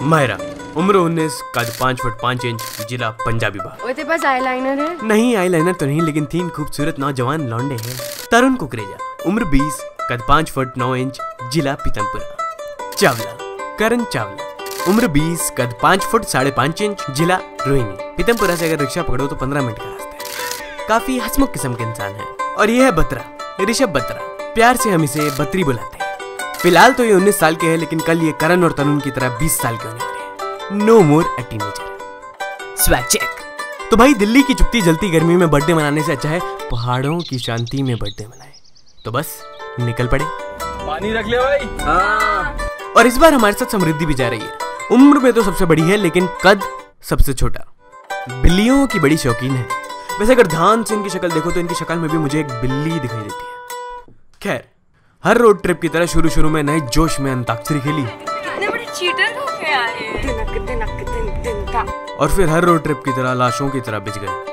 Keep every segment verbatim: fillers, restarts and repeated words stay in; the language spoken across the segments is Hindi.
माहिरा, उम्र उन्नीस, कद पाँच फुट पाँच इंच, जिला पंजाबी बाग। तेरे पास आईलाइनर है? नहीं, आईलाइनर तो नहीं, लेकिन तीन खूबसूरत नौजवान लौंडे हैं। तरुण कुकरेजा, उम्र बीस, कद पाँच फुट नौ इंच, जिला पीतमपुरा। चावला, करण चावला, उम्र बीस, कद पाँच फुट साढ़े पाँच इंच, जिला रोहिणी। पीतमपुरा से अगर रिक्शा पकड़ो तो पंद्रह मिनट का रास्ता है। काफी हंसमुख किस्म के इंसान है। और ये है बत्रा, ऋषभ बत्रा। प्यार से हम इसे बत्री बुलाते हैं। फिलहाल तो ये उन्नीस साल के हैं, लेकिन कल ये करण और तरुण की तरह बीस साल के होने वाले हैं। No more a teenager. Swag check. तो भाई, दिल्ली की चुपती जलती गर्मी में बर्थडे मनाने से अच्छा है पहाड़ों की शांति में बर्थडे मनाए। तो बस निकल पड़े। पानी रख ले भाई। हाँ। और इस बार हमारे साथ समृद्धि भी जा रही है। उम्र में तो सबसे बड़ी है, लेकिन कद सबसे छोटा। बिल्लियों की बड़ी शौकीन है। वैसे अगर ध्यान से इनकी शक्ल देखो तो इनकी शक्ल में भी मुझे एक बिल्ली दिखाई देती है। खैर, हर रोड ट्रिप की तरह शुरू शुरू में नए जोश में अंताक्षरी खेली। कितने बड़े चीटर हो गए आए। दिनक दिनक दिन दिन का। और फिर हर रोड ट्रिप की तरह लाशों की तरह बिछ गए।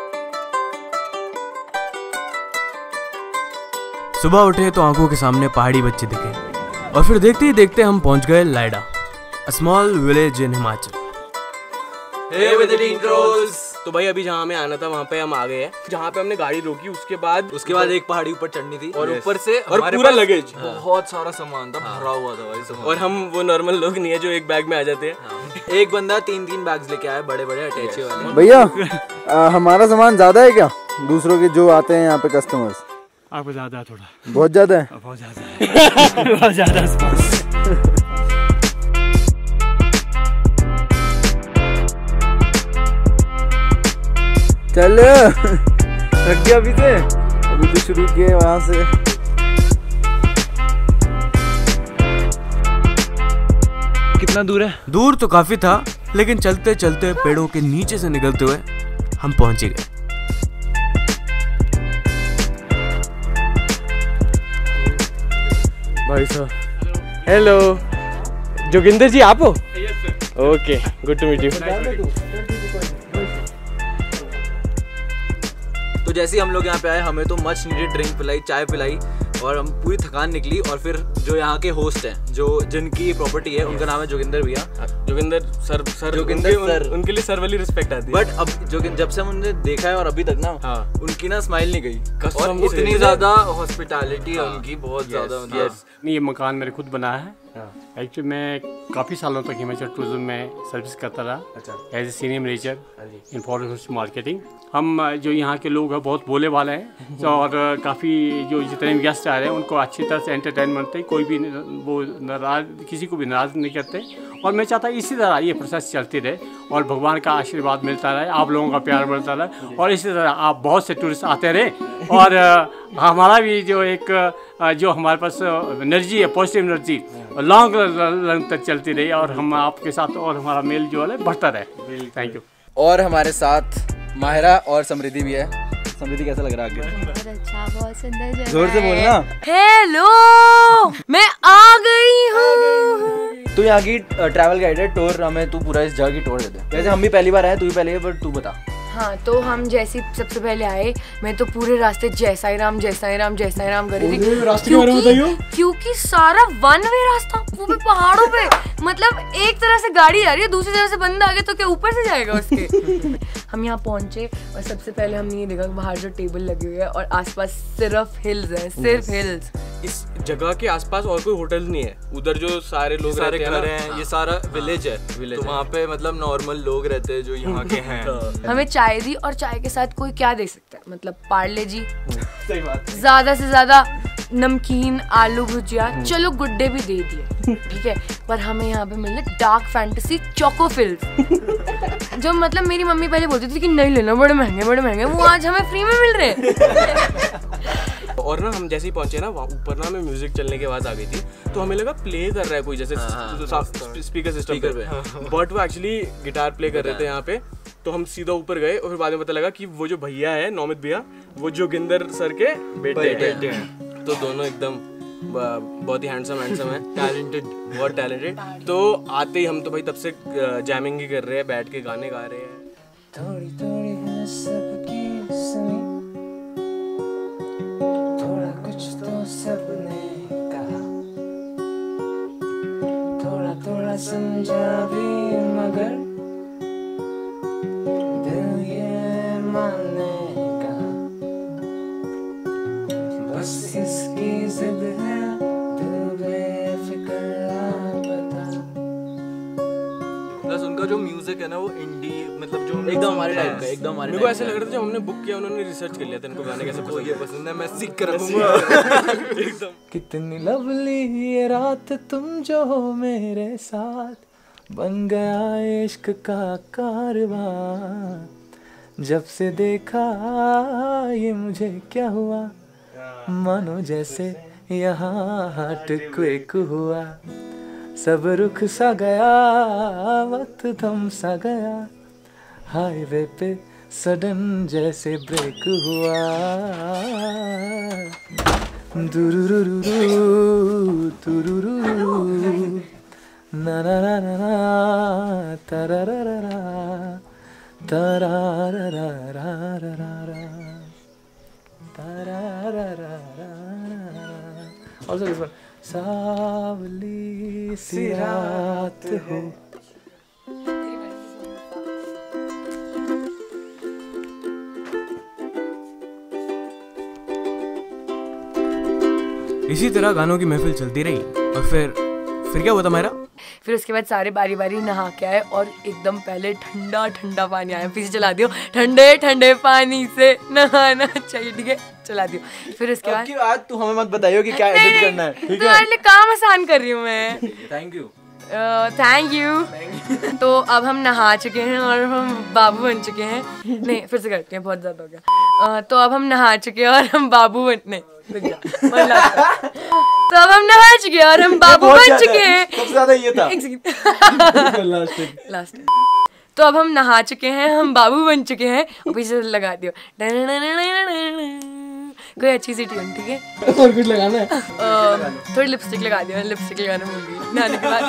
सुबह उठे तो आंखों के सामने पहाड़ी बच्चे दिखे। और फिर देखते ही देखते हम पहुंच गए Laida, a small village in Himachal. Hey with the teen crows। तो भाई, अभी जहाँ हमें आना था वहाँ पे हम आ गए हैं। जहाँ पे हमने गाड़ी रोकी उसके बाद उसके बाद एक पहाड़ी ऊपर चढ़नी थी और yes. ऊपर से और पूरा लगेज, बहुत सारा सामान था, भरा हुआ था भाई सामान। और हम वो नॉर्मल लोग नहीं है जो एक बैग में आ जाते हैं। हाँ। एक बंदा तीन तीन बैग्स लेके आया, बड़े बड़े अटैची वाले। भैया, हमारा सामान ज्यादा है क्या दूसरों के जो आते हैं यहाँ पे कस्टमर्स? आपको ज्यादा है, थोड़ा बहुत ज्यादा है। बहुत ज्यादा है। बहुत ज्यादा है। चल थक गया अभी से, अभी तो शुरू किए वहां से। कितना दूर है? दूर तो काफी था, लेकिन चलते चलते पेड़ों के नीचे से निकलते हुए हम पहुंच गए। भाई साहब, हेलो, जोगिंदर जी आप हो? Okay, good to meet you. तो जैसे ही हम लोग यहाँ पे आए, हमें तो मच नीडेड ड्रिंक पिलाई, चाय पिलाई, और हम पूरी थकान निकली। और फिर जो यहाँ के होस्ट हैं, जो जिनकी प्रॉपर्टी है, उनका नाम है जोगिंदर भैया। जोगिंदर सर, सर जोगिंदर उनके, सर। उन, उनके लिए सर वाली रिस्पेक्ट आती है। बट अब जोगिंदर, जब से हमने देखा है और अभी तक ना, हाँ। उनकी ना स्माइल नहीं गई। कसम और से। इतनी ज्यादा हॉस्पिटैलिटी है उनकी, बहुत ज्यादा। नहीं, ये मकान मैंने खुद बनाया है। एक्चुअली मैं काफ़ी सालों तक हिमाचल टूरिज्म में सर्विस करता रहा। अच्छा। As a senior manager in foreign marketing. हम जो यहाँ के लोग हैं बहुत भोले वाले हैं, और काफ़ी जो जितने भी गेस्ट आ रहे हैं उनको अच्छी तरह से एंटरटेनमेंट करते, कोई भी वो नाराज, किसी को भी नाराज नहीं करते। और मैं चाहता इसी तरह ये प्रोसेस चलती रहे और भगवान का आशीर्वाद मिलता रहे, आप लोगों का प्यार मिलता रहे, और इसी तरह आप बहुत से टूरिस्ट आते रहे। और हमारा भी जो एक जो हमारे पास एनर्जी है, पॉजिटिव एनर्जी, लॉन्ग रन तक चलती रही, और हम आपके साथ और हमारा मेल जो है बढ़ता रहे। Thank you. और हमारे साथ माहिरा और समृद्धि भी है। समृद्धि, कैसा लग रहा है आगे? बहुत अच्छा, बहुत सुंदर जगह है। जोर से बोलना। हेलो, मैं आ गई हूँ। तू यहाँ की ट्रैवल गाइड है, टूर हमें तू पूरा इस जगह की टूर दे दे। वैसे हम भी पहली बार आए, तू भी पहले है, पर तू बता। हाँ, तो हम जैसे सबसे पहले आए, मैं तो पूरे रास्ते जय साई राम जय साई राम जय साई राम कर रही थी। रास्ते के बारे में बताइए। क्योंकि सारा वन वे रास्ता, वो भी पहाड़ों पे। मतलब एक तरह से गाड़ी आ रही है, दूसरी तरफ से बंदा आ गया तो क्या ऊपर से जाएगा उसके। हम यहाँ पहुंचे और सबसे पहले हमने ये देखा बाहर जो टेबल लगे हुए हैं और आसपास सिर्फ हिल्स हैं, सिर्फ हिल्स। इस जगह के आसपास और कोई होटल नहीं है। उधर जो सारे लोग सारे रहते घर हैं, हैं, ये सारा विलेज है। तो वहाँ पे मतलब नॉर्मल लोग रहते हैं जो यहाँ के हैं। हमें चाय दी, और चाय के साथ कोई क्या दे सकता है, मतलब पार्ले जी, सही बात है। ज्यादा से ज्यादा नमकीन, आलू भुजिया, चलो गुड्डे भी दे दिए, ठीक है। पर हमें यहाँ पे मिले डार्क फैंटेसी चोकोफिल्स, जो मतलब मेरी मम्मी पहले बोलती थी कि नहीं लेना, बड़े महंगे बड़े महंगे, वो आज हमें फ्री में मिल रहे हैं। और ना हम जैसे ही पहुंचे ना, वहाँ ऊपर ना हमें म्यूजिक चलने की आवाज आ गई थी, तो हमें लगा प्ले कर रहा है कोई, जैसे स्पीकर सिस्टम पे, बट वो एक्चुअली गिटार प्ले कर रहे थे यहाँ पे। तो हम सीधा ऊपर गए और फिर बाद में पता लगा कि वो जो भैया है, नौमित भैया, वो जोगिंदर सर के बेटे हैं। तो दोनों एकदम बहुत ही हैंडसम हैंडसम है, टैलेंटेड, बहुत टैलेंटेड। तो आते ही हम तो भाई तब से जैमिंग ही कर रहे हैं, बैठ के गाने गा रहे हैं। थोड़ी थोड़ी है सबकी सुनी, थोड़ा कुछ तो सबने कहा, थोड़ा थोड़ा समझा भी मगर दिल ये मानेगा, बस इसकी जिद है दिल बेफिक्र लापता। प्लस उनका जो म्यूजिक है ना वो इंडी मतलब जो एकदम हमारे टाइप का, एकदम हमारे मेरे को ऐसा लग रहा था जब हमने बुक किया उन्होंने रिसर्च कर लिया था इनको गाने कैसे पसंद है, पसंद है मैं सीख कर रखूंगा एकदम। कितनी लवली ये रात तुम जो हो मेरे साथ, बन गया इश्क का कारवां। जब से देखा ये मुझे क्या हुआ, मानो जैसे यहाँ हार्ट क्वेक हुआ। सब रुक सा गया, वक्त थम सा गया, हाईवे पे सडन जैसे ब्रेक हुआ। दुरुरुरु तुरुरुरु ना ना ना ना ना तररररा तररररा तररररा। Also this one. सावली सी रात हो। इसी तरह गानों की महफिल चलती रही और फिर फिर क्या हुआ था मेरा? फिर उसके बाद सारे बारी बारी नहा के आए और एकदम पहले ठंडा ठंडा पानी आया, फिर चला दियो ठंडे ठंडे पानी से नहाना चाहिए, ठीक है चला दियो। फिर उसके बाद आज तू हमें मत बताइयो कि क्या एडिट करना है, ठीक है? तुम्हारे लिए काम आसान कर रही हूँ मैं। Thank you thank you. तो अब हम नहा चुके हैं और हम बाबू बन चुके हैं। नहीं फिर से करते हैं, बहुत ज़्यादा हो गया। uh, तो अब हम नहा चुके हैं और हम बाबू बन नहीं तो अब हम नहा चुके हैं और हम बाबू बन चुके हैं। सबसे ज़्यादा ये था लास्ट। तो अब हम नहा चुके हैं, हम बाबू बन चुके हैं और पीछे से लगा दियो कोई अच्छी सी ट्यून, ठीक है? और कुछ लगाना है? uh, थोड़ी लिपस्टिक लगा दियो, लिपस्टिक लगाना भूल गई नहाने के बाद।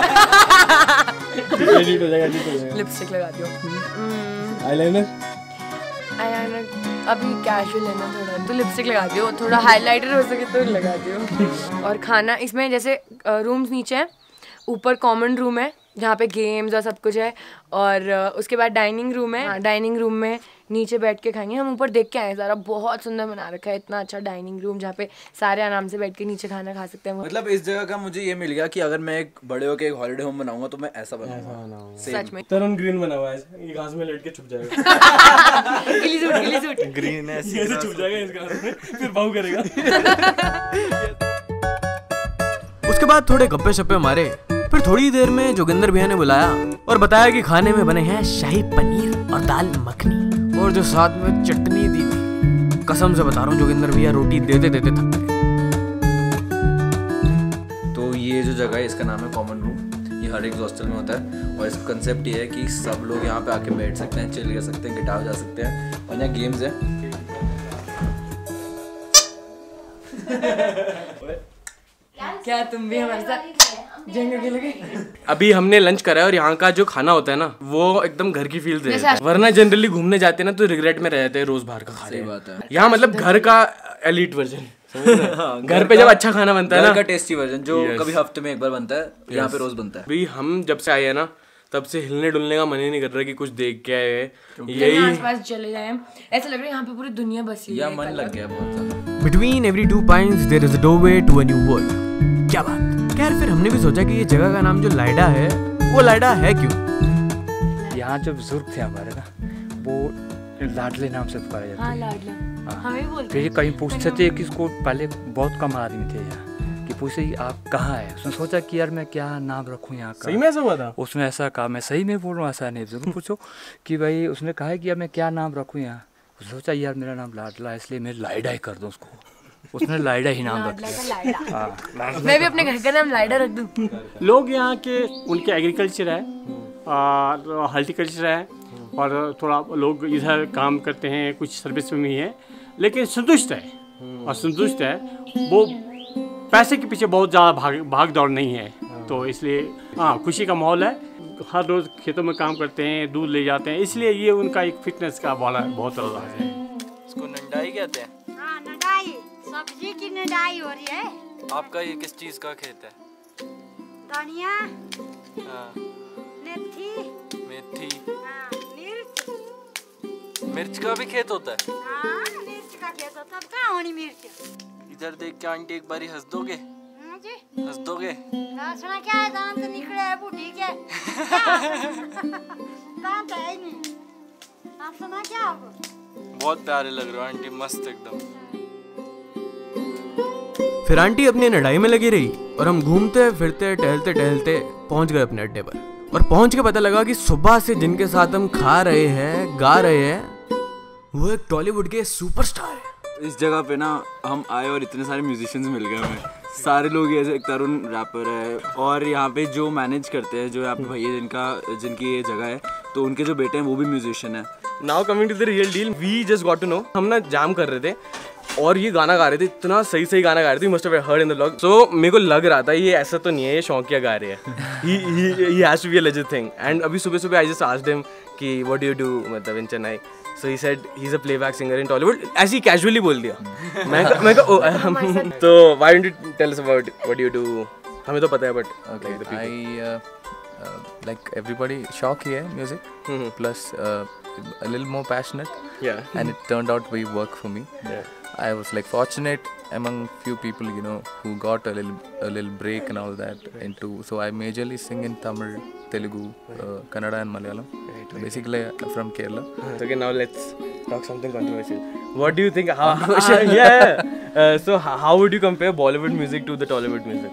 लिपस्टिक लगा दियो। आईलाइनर आईलाइनर अभी कैजुअल है ना थोड़ा, तो लिपस्टिक लगा दियो, थोड़ा हाइलाइटर हो सके तो लगा दियो। और खाना इसमें जैसे रूम्स नीचे हैं, ऊपर कॉमन रूम है जहाँ पे गेम्स और सब कुछ है, और उसके बाद डाइनिंग रूम है। हाँ, डाइनिंग रूम में नीचे बैठ के खाएंगे। हम ऊपर देख के आए, सारा बहुत सुंदर बना रखा है, इतना अच्छा डाइनिंग रूम जहाँ पे सारे आराम से बैठ के नीचे खाना खा सकते हैं। मतलब इस जगह का मुझे ये मिल गया कि अगर मैं एक बड़े होके एक हॉलिडे होम बनाऊंगा तो मैं ऐसा बनाऊंगा। सच में तरुण ग्रीन बना हुआ है, ये घास में लेट के छुप जाएगा। गिली सूट गिली सूट ग्रीन है, ऐसे छुप जाएगा इस घास में, फिर बाहु करेगा। उसके बाद थोड़े गप्पे शप्पे मारे, फिर थोड़ी देर में जोगिंदर भैया ने बुलाया और बताया कि खाने में बने हैं शाही पनीर और दाल मखनी, और जो साथ में चटनी दी थी, कसम से बता रहा हूँ जोगिंदर भैया रोटी देते देते थक गए। तो ये जो जगह है इसका नाम है कॉमन रूम। ये हर एक हॉस्टल में होता है और इसका कंसेप्ट ये है कि सब लोग यहाँ पे आके बैठ सकते हैं, चिल कर सकते हैं, गिटार बजा सकते हैं, और यहाँ गेम्स है। क्या तुम भी हमारे साथ जंग खेलोगे? अभी हमने लंच करा है और यहाँ का जो खाना होता है ना वो एकदम घर की फील देता है, वरना जनरली घूमने जाते हैं ना तो रिग्रेट में रह जाते हैं रोज बाहर का खा रहे हैं। यहाँ मतलब घर का एलीट वर्जन, घर पे जब अच्छा खाना बनता है ना, का टेस्टी वर्जन जो कभी हफ्ते में एक बार बनता है, यहाँ पे रोज बनता है। भाई हम जब से आए हैं ना तब से हिलने डुलने का मन ही नहीं कर रहा कि कुछ देख के आए, यही आसपास चले जाएं। ऐसा लग रहा है यहाँ पे पूरी दुनिया बसी हुई है, मन लग गया बहुत ज्यादा। Between every two pines there is a doorway to a new world। क्या बात। खैर फिर हमने भी सोचा कि ये जगह का नाम जो लाइडा है वो लाइडा है क्यों? यहाँ जो बुजुर्ग थे हमारे ना, वो लाडले नाम से पुकारा जाता है। हाँ, लाडला। हमें भी बोलते फिर कहीं पूछते थे कि इसको, पहले बहुत कम आदमी थे यहाँ कि पूछे आप कहाँ है, उसने सोचा कि यार मैं क्या नाम रखूँ यहाँ का। सही में ऐसा हुआ था? उसने ऐसा कहा, मैं सही में बोल रहा हूँ, ऐसा नहीं जरूर पूछो कि भाई उसने कहा कि यार मैं क्या नाम रखूँ यहाँ। उसने सोचा यार मेरा नाम लाडला है इसलिए मैं लाइडा ही कर दूँ उसको, उसने लाइडा ही नाम रख दिया। मैं भी अपने घर का नाम लाइडा रख दूँ। लोग यहाँ के उनके एग्रीकल्चर है, हॉर्टिकल्चर है, और थोड़ा लोग इधर काम करते हैं, कुछ सर्विस में भी है, लेकिन संतुष्ट है। और संतुष्ट है वो, पैसे के पीछे बहुत ज़्यादा भाग भाग दौड़ नहीं है, तो इसलिए हाँ खुशी का माहौल है। हर रोज़ खेतों में काम करते हैं, दूध ले जाते हैं, इसलिए ये उनका एक फिटनेस का बड़ा बहुत राज है। इसको नंडाई कहते हैं। हाँ, नंडाई, सब्जी की नंडाई हो रही है। आपका ये किस चीज़ का खेत है? धनिया, हाँ। मिर्च का भी खेत होता है? हाँ, मिर्च का खेत होता है, कहाँ होनी मिर्च? इधर देख के आंटी एक बारी हंस दोगे? हाँ जी। हंस दोगे? हंसना क्या है, दांत तो निकले है बूढ़ी के। दांत है ही नहीं। हंसना क्या होगा? बहुत प्यारे लग रहे हो आंटी, मस्त एकदम। फिर आंटी अपनी नडाई में लगी रही और हम घूमते फिरते टहलते टहलते पहुंच गए अपने अड्डे पर। और पहुंच के पता लगा कि सुबह से जिनके साथ हम खा रहे हैं, गा रहे हैं, वो एक टॉलीवुड के सुपरस्टार है। इस जगह पे ना हम आए और इतने सारे म्यूजिशियंस मिल गए हमें। सारे लोग ऐसे, एक तरुण रैपर है और यहाँ पे जो मैनेज करते हैं, जो यहाँ पे भैया जिनका जिनकी ये जगह है, तो उनके जो बेटे हैं वो भी म्यूजिशियन है। Now coming to the real deal, we just got to know, हम ना जाम कर रहे थे और ये गाना गा रहे थे, इतना सही सही गाना गा रहे थे, you must have heard in the vlog. So मेरे को लग रहा था ये ऐसा तो नहीं है, ये शौकिया गा रहे हैं, he he has to be a legit thing. And अभी सुबह सुबह आई जस्ट आस्क्ड हिम कि व्हाट डू यू डू मतलब in Chennai. So he said he is a playback singer in Tollywood, ऐसे ही कैजुअली बोल दिया। मैं मैं तो why don't you tell us about what you do? हमें तो पता है बट आई लाइक एवरीबॉडी शौक ही है music plus a little more passionate, yeah, and it turned out to work for me. Yeah. I was like fortunate among few people, you know, who got a little a little break and all that right. into. So I majorly sing in Tamil, Telugu, uh, Kannada, and Malayalam. Right, right. Basically uh, from Kerala. Okay, now let's talk something controversial. What do you think? How, yeah. Uh, so how would you compare Bollywood music to the Tollywood music?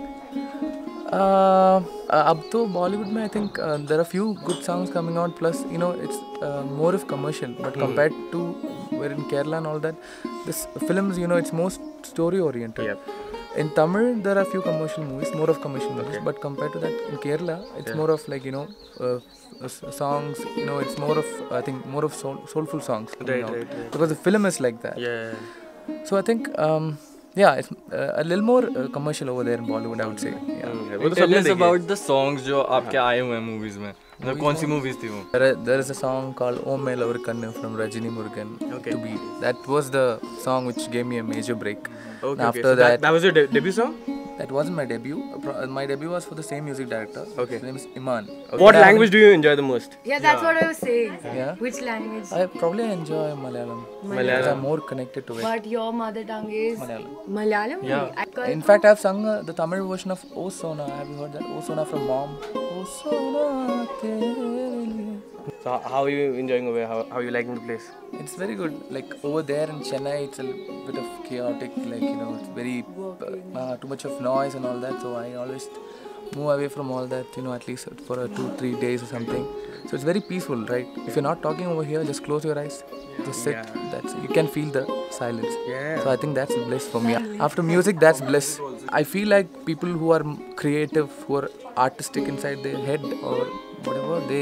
Uh, अब तो बॉलीवुड में I think there are few good songs coming out plus you know it's more of commercial but compared to where in Kerala and all that this films you know it's most story oriented. In Tamil there are few commercial movies, more of commercial movies, but compared to that in Kerala it's yeah. more of like you know uh, songs, you know it's more of I think more of soul, soulful songs right, out right, right. because the film is like that. Yeah. So I think um, yeah, it's uh, a little more uh, commercial over there in Bollywood, I would say. Yeah. Mm, tell us about the songs जो आपके आए हुए हैं movies में. मतलब कौन सी movies थी वो? There, there is a song called "O Mail Over Kannu" from Rajini Murugan. Okay. To be that was the song which gave me a major break. Okay. After okay. So that, that, that was your de- debut song? That wasn't my debut. My debut was for the same music director. Okay. His name is Iman. Okay. What language do you enjoy the most? Yeah, that's yeah. what I was saying. Yeah. Which language? I probably enjoy Malayalam. Malayalam. I'm more connected to it. But your mother tongue is Malayalam. Malayalam? Yeah. I, in fact, I've sung uh, the Tamil version of O Sona. Have you heard that? O Sona from Mom. O Sona tere liye. So how are you enjoying over here? How, how are you liking the place? It's very good. Like over there in Chennai, it's a bit of chaotic. Like you know, it's very uh, too much of noise and all that. So I always move away from all that. You know, at least for a two, three days or something. So it's very peaceful, right? If you're not talking over here, just close your eyes, just sit. Yeah. That's you can feel the silence. Yeah. So I think that's bliss for me. After music, that's bliss. I feel like people who are creative, who are artistic inside their head or whatever, they.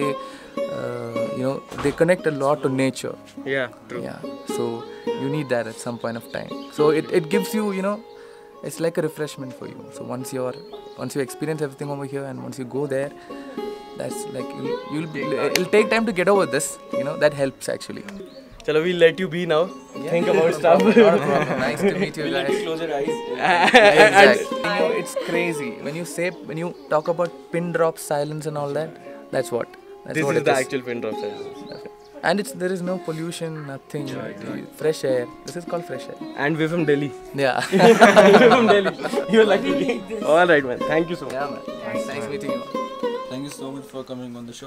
Uh, you know they connect a lot to nature. Yeah, true. Yeah, so you need that at some point of time. So it, it gives you you know it's like a refreshment for you. So once you're once you experience everything over here and once you go there, that's like you'll, you'll be, it'll take time to get over this, you know that helps actually. Chalo, we'll let you be now. Yeah. Think about stuff. Not a problem. Nice to meet you guys. Close your eyes. Exactly. You know, it's crazy when you say when you talk about pin drop silence and all that. That's what. That's this what is it the is. actual pin drop silence. And it's there is no pollution, nothing. Right, right. Fresh air. This is called fresh air. And we're from Delhi. Yeah. We're from Delhi. You're lucky. All right, man. Thank you so much. Yeah, man. Nice, nice meeting you. Thank you so much for coming on the show.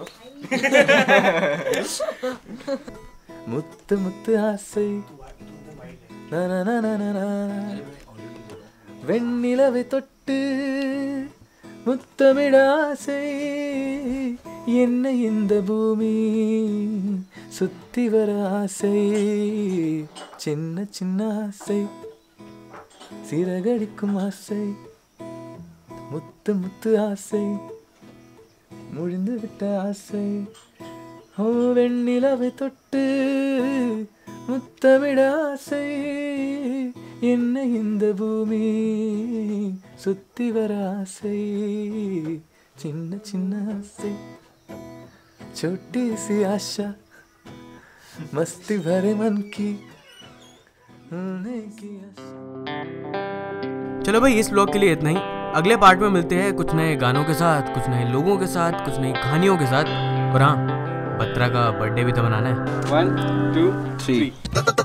முத்து முத்து ஆசை na na na na na வெண்ணிலவை தொட்டு முத்தமிட ஆசை என்ன இந்த பூமி சுத்தி வர ஆசை சின்ன சின்ன ஆசை சிறகடிக்கும் ஆசை முத்து முத்து ஆசை முடிந்து விட்ட ஆசை ஓ வெண்ணிலவை தொட்டு முத்தமிட ஆசை என்ன இந்த பூமி சுத்தி வர ஆசை சின்ன சின்ன ஆசை छोटी सी आशा मस्ती भरे मन की होने की आशा. चलो भाई इस ब्लॉग के लिए इतना ही. अगले पार्ट में मिलते हैं कुछ नए गानों के साथ, कुछ नए लोगों के साथ, कुछ नई कहानियों के साथ. और हाँ, बत्रा का बर्थडे भी तो मनाना है। One two three.